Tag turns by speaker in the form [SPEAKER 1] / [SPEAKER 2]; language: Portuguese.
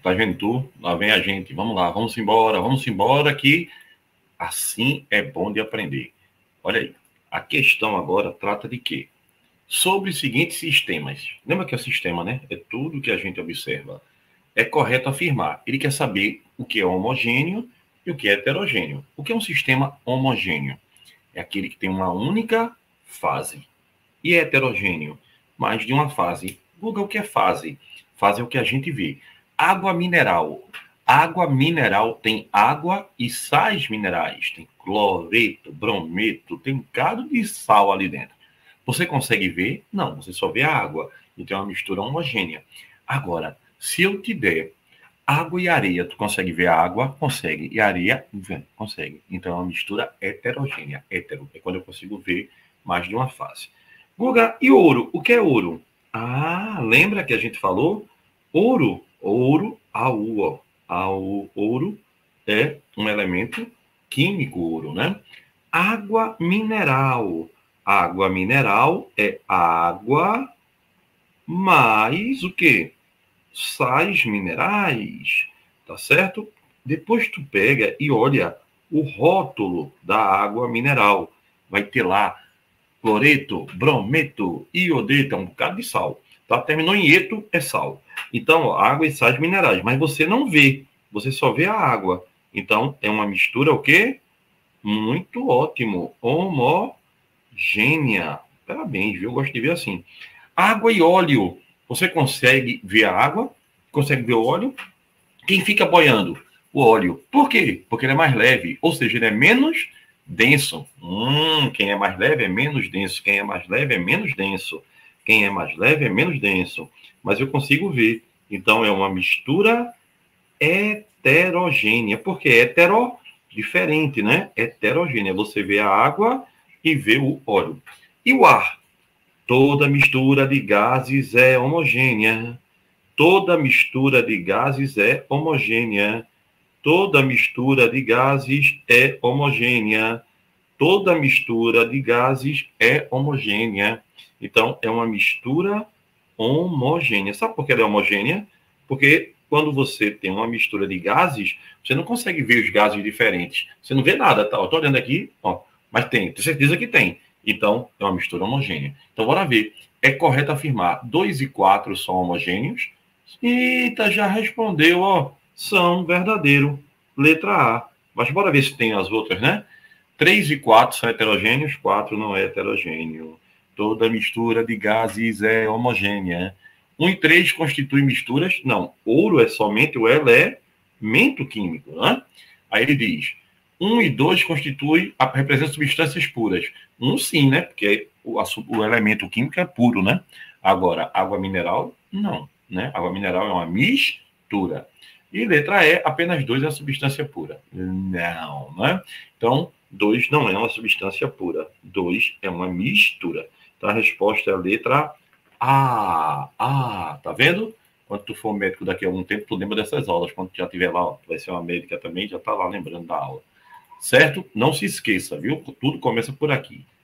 [SPEAKER 1] Tá vendo tu? Lá vem a gente. Vamos lá, vamos embora, que assim é bom de aprender. Olha aí. A questão agora trata de quê? Sobre os seguintes sistemas. Lembra que é o sistema, né? É tudo que a gente observa. É correto afirmar. Ele quer saber o que é homogêneo e o que é heterogêneo. O que é um sistema homogêneo? É aquele que tem uma única fase. E é heterogêneo? Mais de uma fase. Google, o que é fase? Fase é o que a gente vê. Água mineral. Água mineral tem água e sais minerais. Tem cloreto, brometo, tem um bocado de sal ali dentro. Você consegue ver? Não, você só vê a água. Então é uma mistura homogênea. Agora, se eu te der água e areia, tu consegue ver a água? Consegue. E a areia? Consegue. Então é uma mistura heterogênea. Hétero é quando eu consigo ver mais de uma face. Guga, e ouro? O que é ouro? Ah, lembra que a gente falou? Ouro, AU, ouro é um elemento químico, ouro, né? Água mineral. Água mineral é água mais o quê? Sais minerais, tá certo? Depois tu pega e olha o rótulo da água mineral. Vai ter lá cloreto, brometo, iodeto, é um bocado de sal. Tá? Terminou em eto, é sal. Então, água e sais minerais. Mas você não vê, você só vê a água. Então, é uma mistura o quê? Muito ótimo. Homogênea. Parabéns, viu? Eu gosto de ver assim. Água e óleo. Você consegue ver a água? Consegue ver o óleo? Quem fica boiando? O óleo. Por quê? Porque ele é mais leve. Ou seja, ele é menos denso. Quem é mais leve é menos denso. Quem é mais leve é menos denso. Quem é mais leve é menos denso. Mas eu consigo ver. Então, é uma mistura heterogênea. Porque hetero, diferente, né? Heterogênea. Você vê a água e vê o óleo. E o ar? Toda mistura de gases é homogênea. Toda mistura de gases é homogênea. Toda mistura de gases é homogênea. Toda mistura de gases é homogênea. Então, é uma mistura homogênea. Sabe por que ela é homogênea? Porque quando você tem uma mistura de gases, você não consegue ver os gases diferentes. Você não vê nada, tá? Eu tô olhando aqui, ó, mas tem certeza que tem. Então, é uma mistura homogênea. Então, bora ver. É correto afirmar 2 e 4 são homogêneos? Eita, já respondeu, ó. São verdadeiro. Letra A. Mas bora ver se tem as outras, né? 3 e 4 são heterogêneos, 4 não é heterogêneo. Toda mistura de gases é homogênea. 1 e 3 constituem misturas? Não. Ouro é somente o elemento químico, né? Aí ele diz: 1 e 2 representam substâncias puras. 1 sim, né? Porque o elemento químico é puro, né? Agora, água mineral, não. Né? Água mineral é uma mistura. E letra E, apenas 2 é uma substância pura. Não, né? Então, 2 não é uma substância pura. 2 é uma mistura. Então, a resposta é a letra A. Tá vendo? Quando tu for médico daqui a algum tempo, tu lembra dessas aulas. Quando tu já estiver lá, ó, tu vai ser uma médica também, já tá lá lembrando da aula. Certo? Não se esqueça, viu? Tudo começa por aqui.